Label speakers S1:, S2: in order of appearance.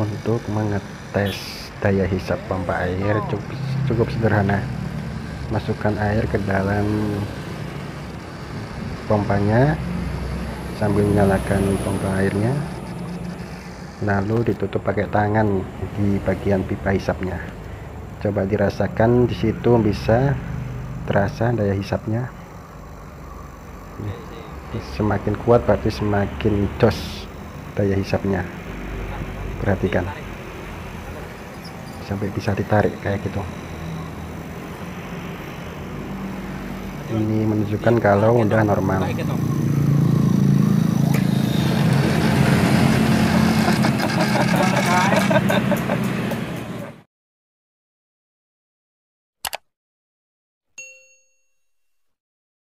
S1: Untuk mengetes daya hisap pompa air cukup sederhana. Masukkan air ke dalam pompanya sambil menyalakan pompa airnya, lalu ditutup pakai tangan di bagian pipa hisapnya. Coba dirasakan, di situ bisa terasa daya hisapnya. Semakin kuat berarti semakin jos daya hisapnya. Perhatikan sampai bisa ditarik kayak gitu. Ini menunjukkan kalau udah normal.